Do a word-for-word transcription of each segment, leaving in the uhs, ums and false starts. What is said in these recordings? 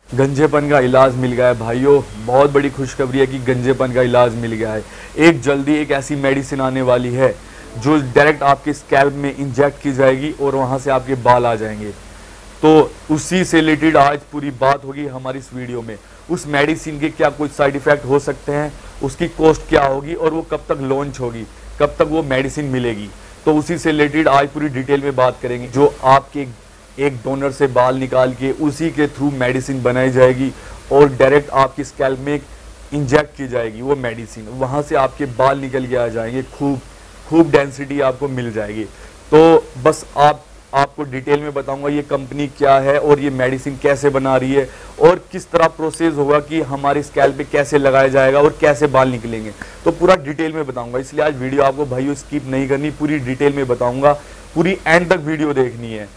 गंजेपन का इलाज मिल गया है भाइयों। बहुत बड़ी खुशखबरी है कि गंजेपन का इलाज मिल गया है। एक जल्दी एक ऐसी मेडिसिन आने वाली है जो डायरेक्ट आपके स्कैल्प में इंजेक्ट की जाएगी और वहां से आपके बाल आ जाएंगे। तो उसी से रिलेटेड आज पूरी बात होगी हमारी इस वीडियो में। उस मेडिसिन के क्या कुछ साइड इफेक्ट हो सकते हैं, उसकी कॉस्ट क्या होगी और वो कब तक लॉन्च होगी, कब तक वो मेडिसिन मिलेगी, तो उसी से रिलेटेड आज पूरी डिटेल में बात करेंगे। जो आपके एक डोनर से बाल निकाल के उसी के थ्रू मेडिसिन बनाई जाएगी और डायरेक्ट आपकी स्कैल्प में इंजेक्ट की जाएगी वो मेडिसिन, वहाँ से आपके बाल निकल के आ जाएंगे, खूब खूब डेंसिटी आपको मिल जाएगी। तो बस आप आपको डिटेल में बताऊंगा ये कंपनी क्या है और ये मेडिसिन कैसे बना रही है और किस तरह प्रोसेस होगा कि हमारे स्कैल्प पे कैसे लगाया जाएगा और कैसे बाल निकलेंगे, तो पूरा डिटेल में बताऊंगा। इसलिए आज वीडियो आपको भाइयों स्किप नहीं करनी, पूरी डिटेल में बताऊंगा, पूरी एंड तक वीडियो देखनी है।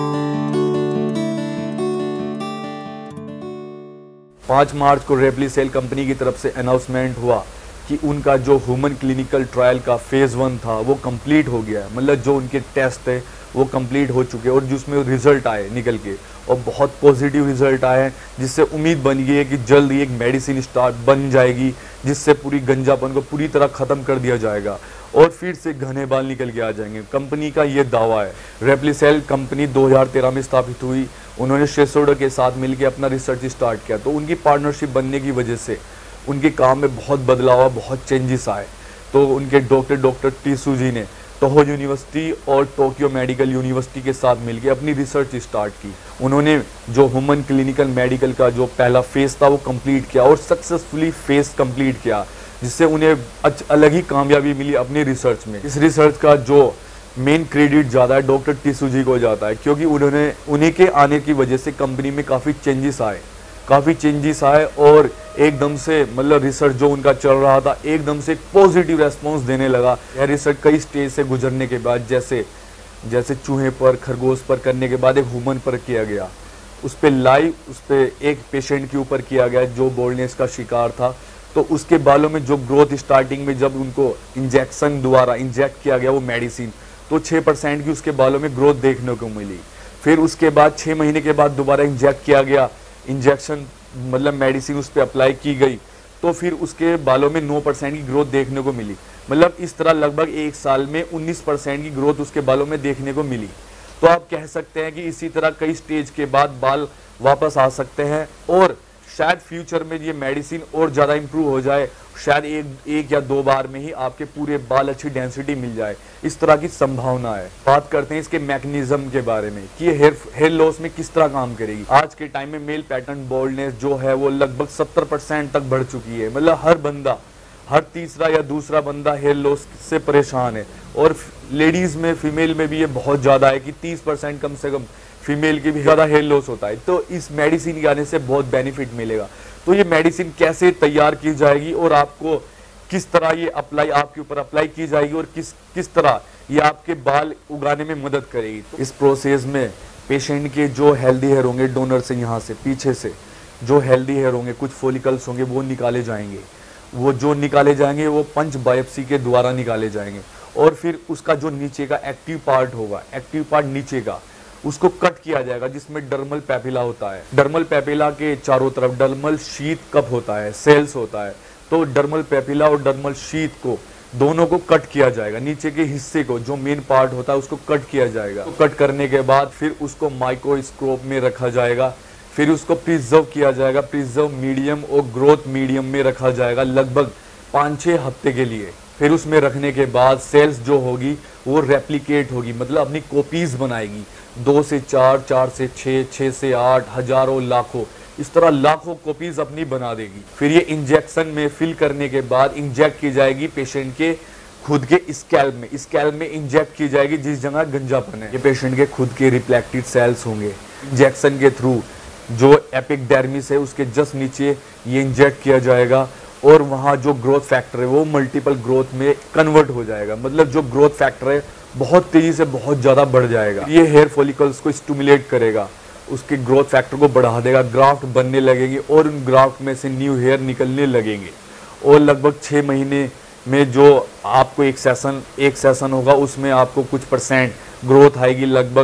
पाँच मार्च को रेप्लीसेल कंपनी की तरफ से अनाउंसमेंट हुआ कि उनका जो ह्यूमन क्लिनिकल ट्रायल का फेज वन था वो कंप्लीट हो गया है। मतलब जो उनके टेस्ट थे वो कंप्लीट हो चुके हैं और जिसमें रिजल्ट आए निकल के और बहुत पॉजिटिव रिजल्ट आए हैं, जिससे उम्मीद बन गई है कि जल्द ही एक मेडिसिन स्टार्ट बन जाएगी जिससे पूरी गंजापन को पूरी तरह ख़त्म कर दिया जाएगा और फिर से घने बाल निकल के आ जाएंगे। कंपनी का ये दावा है। रेप्लीसेल कंपनी दो हज़ार तेरह में स्थापित हुई। उन्होंने शेसोडो के साथ मिलकर अपना रिसर्च स्टार्ट किया, तो उनकी पार्टनरशिप बनने की वजह से उनके काम में बहुत बदलाव, बहुत चेंजेस आए। तो उनके डॉक्टर डॉक्टर टीसू जी ने टोहो यूनिवर्सिटी और टोक्यो मेडिकल यूनिवर्सिटी के साथ मिलकर अपनी रिसर्च स्टार्ट की। उन्होंने जो ह्यूमन क्लिनिकल मेडिकल का जो पहला फेज था वो कंप्लीट किया और सक्सेसफुली फेज कंप्लीट किया, जिससे उन्हें अलग ही कामयाबी मिली अपनी रिसर्च में। इस रिसर्च का जो मेन क्रेडिट ज़्यादा है डॉक्टर टीसू जी को जाता है, क्योंकि उन्होंने उन्हीं के आने की वजह से कंपनी में काफ़ी चेंजेस आए काफ़ी चेंजेस आए और एकदम से मतलब रिसर्च जो उनका चल रहा था एकदम से पॉजिटिव रेस्पॉन्स देने लगा। यह रिसर्च कई स्टेज से गुजरने के बाद, जैसे जैसे चूहे पर, खरगोश पर करने के बाद एक ह्यूमन पर किया गया, उस पर लाइव उस पर एक पेशेंट के ऊपर किया गया जो बोल्डनेस का शिकार था। तो उसके बालों में जो ग्रोथ स्टार्टिंग में जब उनको इंजेक्शन द्वारा इंजेक्ट किया गया वो मेडिसिन, तो छः परसेंट की उसके बालों में ग्रोथ देखने को मिली। फिर उसके बाद छः महीने के बाद दोबारा इंजेक्ट किया गया, इंजेक्शन मतलब मेडिसिन उस पर अप्लाई की गई, तो फिर उसके बालों में नौ परसेंट की ग्रोथ देखने को मिली। मतलब इस तरह लगभग एक साल में उन्नीस परसेंट की ग्रोथ उसके बालों में देखने को मिली। तो आप कह सकते हैं कि इसी तरह कई स्टेज के बाद बाल वापस आ सकते हैं और शायद फ्यूचर में ये मेडिसिन और ज़्यादा इंप्रूव हो जाए, शायद एक एक या दो बार में ही आपके पूरे बाल अच्छी डेंसिटी मिल जाए, इस तरह की संभावना है। बात करते हैं इसके मैकेनिज्म के बारे में कि ये हेयर हेयर लॉस में किस तरह काम करेगी। आज के टाइम में मेल पैटर्न बोल्डनेस जो है वो लगभग सत्तर परसेंट तक बढ़ चुकी है। मतलब हर बंदा हर तीसरा या दूसरा बंदा हेयर लॉस से परेशान है और लेडीज़ में फीमेल में भी ये बहुत ज़्यादा है कि तीस परसेंट कम से कम फीमेल की भी ज़्यादा हेयर लॉस होता है। तो इस मेडिसिन के आने से बहुत बेनिफिट मिलेगा। तो ये मेडिसिन कैसे तैयार की जाएगी और आपको किस तरह ये अप्लाई आपके ऊपर अप्लाई की जाएगी और किस किस तरह ये आपके बाल उगाने में मदद करेगी। तो इस प्रोसेस में पेशेंट के जो हेल्दी हेयर होंगे डोनर से, यहाँ से पीछे से जो हेल्दी हेयर होंगे, कुछ फॉलिकल्स होंगे, वो निकाले जाएंगे। वो जो निकाले जाएंगे वो पंच बायोप्सी के द्वारा निकाले जाएंगे और फिर उसका जो नीचे का एक्टिव पार्ट होगा, एक्टिव पार्ट नीचे का, उसको कट किया जाएगा, जिसमें डर्मल पैपिला होता है। डर्मल पैपिला के चारों तरफ डर्मल शीथ कप होता है, सेल्स होता है। तो डर्मल पैपिला और डर्मल शीथ को दोनों को कट किया जाएगा। नीचे के हिस्से को जो मेन पार्ट होता है उसको कट किया जाएगा। तो कट करने के बाद फिर उसको माइक्रोस्कोप में रखा जाएगा, फिर उसको प्रिजर्व किया जाएगा। प्रिजर्व मीडियम और ग्रोथ मीडियम में रखा जाएगा लगभग पाँच छः हफ्ते के लिए। फिर उसमें रखने के बाद सेल्स जो होगी वो रेप्लिकेट होगी, मतलब अपनी कॉपीज़ बनाएगी। दो से चार, चार से छः, छः से आठ, हजारों, लाखों, इस तरह लाखों कॉपीज अपनी बना देगी। फिर ये इंजेक्शन में फिल करने के बाद इंजेक्ट की जाएगी पेशेंट के खुद के स्कैल्प में। स्कैल्प में इंजेक्ट की जाएगी जिस जगह गंजापन है। ये पेशेंट के खुद के रिफ्लेक्टेड सेल्स होंगे। इंजेक्शन के थ्रू जो एपिडर्मिस है उसके जस्ट नीचे ये इंजेक्ट किया जाएगा और वहाँ जो ग्रोथ फैक्टर है वो मल्टीपल ग्रोथ में कन्वर्ट हो जाएगा। मतलब जो ग्रोथ फैक्टर है बहुत तेज़ी से बहुत ज़्यादा बढ़ जाएगा। ये हेयर फॉलिकल्स को स्टिमुलेट करेगा, उसके ग्रोथ फैक्टर को बढ़ा देगा, ग्राफ्ट बनने लगेंगे और उन ग्राफ्ट में से न्यू हेयर निकलने लगेंगे। और लगभग छः महीने में जो आपको एक सेशन एक सेशन होगा उसमें आपको कुछ परसेंट ग्रोथ आएगी, लगभग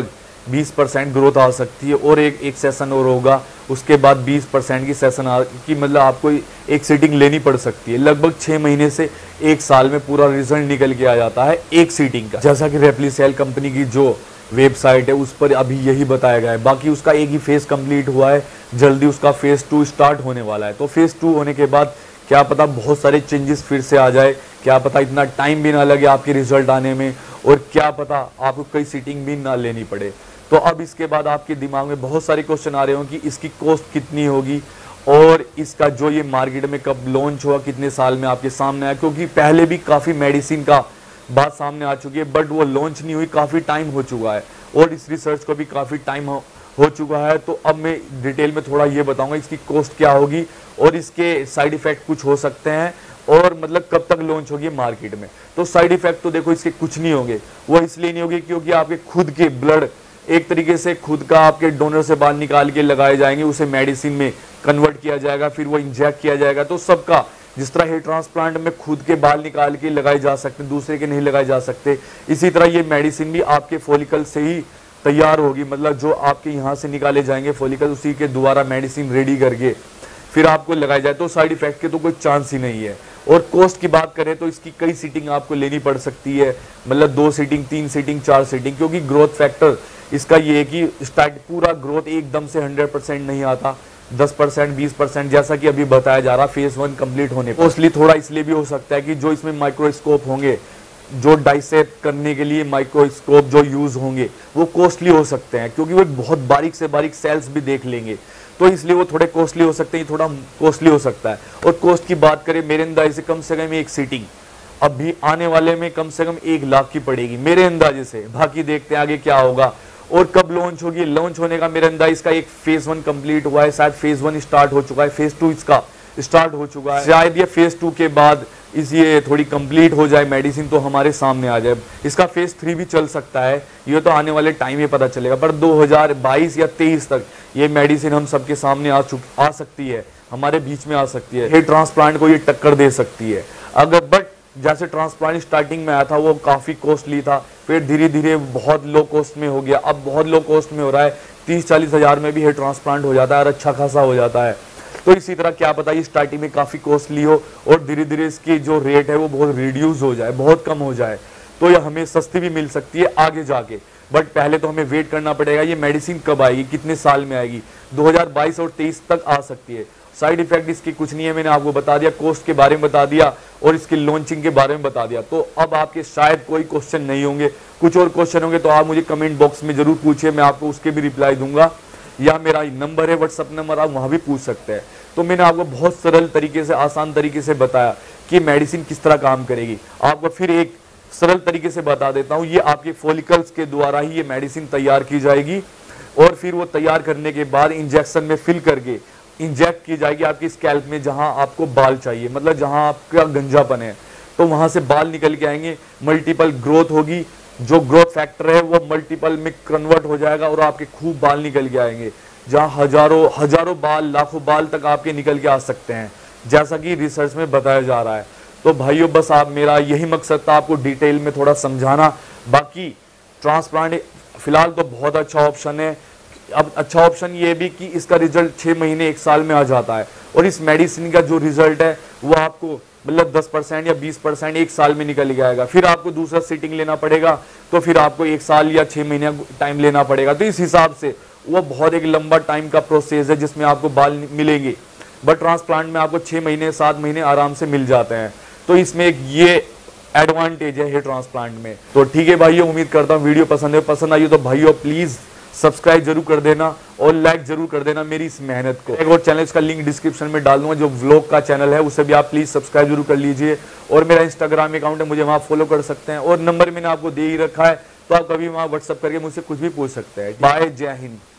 बीस परसेंट ग्रोथ आ सकती है, और एक एक सेशन और होगा उसके बाद बीस परसेंट की सेशन आ की मतलब आपको एक सीटिंग लेनी पड़ सकती है। लगभग छः महीने से एक साल में पूरा रिजल्ट निकल के आ जाता है एक सीटिंग का। जैसा कि रेप्लीसेल कंपनी की जो वेबसाइट है उस पर अभी यही बताया गया है। बाकी उसका एक ही फेज़ कंप्लीट हुआ है, जल्दी उसका फेज़ टू स्टार्ट होने वाला है। तो फेज़ टू होने के बाद क्या पता बहुत सारे चेंजेस फिर से आ जाए, क्या पता इतना टाइम भी ना लगे आपके रिजल्ट आने में, और क्या पता आपको कई सीटिंग भी ना लेनी पड़े। तो अब इसके बाद आपके दिमाग में बहुत सारे क्वेश्चन आ रहे हो कि इसकी कॉस्ट कितनी होगी, और इसका जो ये मार्केट में कब लॉन्च हुआ, कितने साल में आपके सामने आया। क्योंकि पहले भी काफ़ी मेडिसिन का बात सामने आ चुकी है, बट वो लॉन्च नहीं हुई, काफ़ी टाइम हो चुका है, और इस रिसर्च को भी काफ़ी टाइम हो, हो चुका है। तो अब मैं डिटेल में थोड़ा ये बताऊंगा इसकी कॉस्ट क्या होगी, और इसके साइड इफ़ेक्ट कुछ हो सकते हैं, और मतलब कब तक लॉन्च होगी मार्केट में। तो साइड इफ़ेक्ट तो देखो इसके कुछ नहीं होंगे, वो इसलिए नहीं होगी क्योंकि आपके खुद के ब्लड एक तरीके से खुद का आपके डोनर से बाहर निकाल के लगाए जाएंगे, उसे मेडिसिन में कन्वर्ट किया जाएगा, फिर वो इंजेक्ट किया जाएगा। तो सबका जिस तरह हेयर ट्रांसप्लांट में खुद के बाल निकाल के लगाए जा सकते, दूसरे के नहीं लगाए जा सकते, इसी तरह ये मेडिसिन भी आपके फॉलिकल से ही तैयार होगी। मतलब जो आपके यहाँ से निकाले जाएंगे फॉलिकल, उसी के द्वारा मेडिसिन रेडी करके फिर आपको लगाई जाए। तो साइड इफेक्ट के तो कोई चांस ही नहीं है। और कॉस्ट की बात करें तो इसकी कई सीटिंग आपको लेनी पड़ सकती है, मतलब दो सीटिंग, तीन सीटिंग, चार सीटिंग, क्योंकि ग्रोथ फैक्टर इसका ये है कि स्टार्ट पूरा ग्रोथ एकदम से हंड्रेड परसेंट नहीं आता, दस परसेंट, बीस परसेंट, जैसा कि अभी बताया जा रहा फेज वन कंप्लीट होने पर। कॉस्टली थोड़ा इसलिए भी हो सकता है कि जो इसमें माइक्रोस्कोप होंगे, जो डाइसेक्ट करने के लिए माइक्रोस्कोप जो यूज होंगे, वो कॉस्टली हो सकते हैं, क्योंकि वो बहुत बारीक से बारीक सेल्स भी देख लेंगे, तो इसलिए वो थोड़े कॉस्टली हो सकते हैं, थोड़ा कॉस्टली हो सकता है। और कॉस्ट की बात करें मेरे अंदाजे से कम से कम एक सीटिंग अभी आने वाले में कम से कम एक लाख की पड़ेगी मेरे अंदाजे से। बाकी देखते हैं आगे क्या होगा और कब लॉन्च होगी। लॉन्च होने का मेरे अंदाज इसका एक फेज वन कंप्लीट हुआ है, शायद फेज वन स्टार्ट हो चुका है, फेज टू इसका स्टार्ट हो चुका है, शायद ये फेज टू के बाद इस ये थोड़ी कंप्लीट हो जाए मेडिसिन तो हमारे सामने आ जाए। इसका फेज थ्री भी चल सकता है, ये तो आने वाले टाइम में पता चलेगा, पर दो हज़ार बाईस या तेईस तक ये मेडिसिन हम सबके सामने आ चुक आ सकती है, हमारे बीच में आ सकती है, हेयर ट्रांसप्लांट को ये टक्कर दे सकती है। अगर बट जैसे ट्रांसप्लांट स्टार्टिंग में आया था वो काफ़ी कॉस्टली था, फिर धीरे धीरे बहुत लो कॉस्ट में हो गया, अब बहुत लो कॉस्ट में हो रहा है, तीस चालीस हज़ार में भी हेयर ट्रांसप्लांट हो जाता है और अच्छा खासा हो जाता है। तो इसी तरह क्या पता ये स्टार्टिंग में काफ़ी कॉस्टली हो और धीरे धीरे इसकी जो रेट है वो बहुत रिड्यूस हो जाए, बहुत कम हो जाए, तो ये हमें सस्ती भी मिल सकती है आगे जाके। बट पहले तो हमें वेट करना पड़ेगा ये मेडिसिन कब आएगी, कितने साल में आएगी, दो हज़ार बाईस और तेईस तक आ सकती है। साइड इफेक्ट इसकी कुछ नहीं है, मैंने आपको बता दिया, कॉस्ट के बारे में बता दिया और इसकी लॉन्चिंग के बारे में बता दिया। तो अब आपके शायद कोई क्वेश्चन नहीं होंगे, कुछ और क्वेश्चन होंगे तो आप मुझे कमेंट बॉक्स में जरूर पूछिए, मैं आपको उसके भी रिप्लाई दूंगा, या मेरा नंबर है व्हाट्सअप नंबर, आप वहां भी पूछ सकते हैं। तो मैंने आपको बहुत सरल तरीके से, आसान तरीके से बताया कि मेडिसिन किस तरह काम करेगी। आपको फिर एक सरल तरीके से बता देता हूँ, ये आपके फॉलिकल्स के द्वारा ही ये मेडिसिन तैयार की जाएगी और फिर वो तैयार करने के बाद इंजेक्शन में फिल करके इंजेक्ट की जाएगी आपकी स्कैल्प में, जहां आपको बाल चाहिए, मतलब जहां आपका गंजापन है, तो वहां से बाल निकल के आएंगे, मल्टीपल ग्रोथ होगी, जो ग्रोथ फैक्टर है वो मल्टीपल में कन्वर्ट हो जाएगा और आपके खूब बाल निकल के आएंगे, जहां हजारों हजारों बाल, लाखों बाल तक आपके निकल के आ सकते हैं, जैसा कि रिसर्च में बताया जा रहा है। तो भाइयों बस आप, मेरा यही मकसद था आपको डिटेल में थोड़ा समझाना। बाकी ट्रांसप्लांट फिलहाल तो बहुत अच्छा ऑप्शन है। अब अच्छा ऑप्शन ये भी कि इसका रिजल्ट छः महीने एक साल में आ जाता है, और इस मेडिसिन का जो रिजल्ट है वो आपको मतलब दस परसेंट या बीस परसेंट एक साल में निकल जाएगा। फिर आपको दूसरा सीटिंग लेना पड़ेगा तो फिर आपको एक साल या छः महीने टाइम लेना पड़ेगा। तो इस हिसाब से वो बहुत एक लंबा टाइम का प्रोसेस है जिसमें आपको बाल मिलेंगे, बट ट्रांसप्लांट में आपको छः महीने सात महीने आराम से मिल जाते हैं। तो इसमें एक ये एडवांटेज है हेयर ट्रांसप्लांट में। तो ठीक है भाइयों, उम्मीद करता हूँ वीडियो पसंद है, पसंद आई हो तो भाइयों प्लीज़ सब्सक्राइब जरूर कर देना और लाइक जरूर कर देना मेरी इस मेहनत को। एक और चैनल का लिंक डिस्क्रिप्शन में डाल दूंगा, जो व्लॉग का चैनल है उसे भी आप प्लीज सब्सक्राइब जरूर कर लीजिए। और मेरा इंस्टाग्राम अकाउंट है, मुझे वहाँ फॉलो कर सकते हैं, और नंबर मैंने आपको दे ही रखा है, तो आप कभी वहाँ व्हाट्सअप करके मुझसे कुछ भी पूछ सकते हैं। बाय, जय हिंद।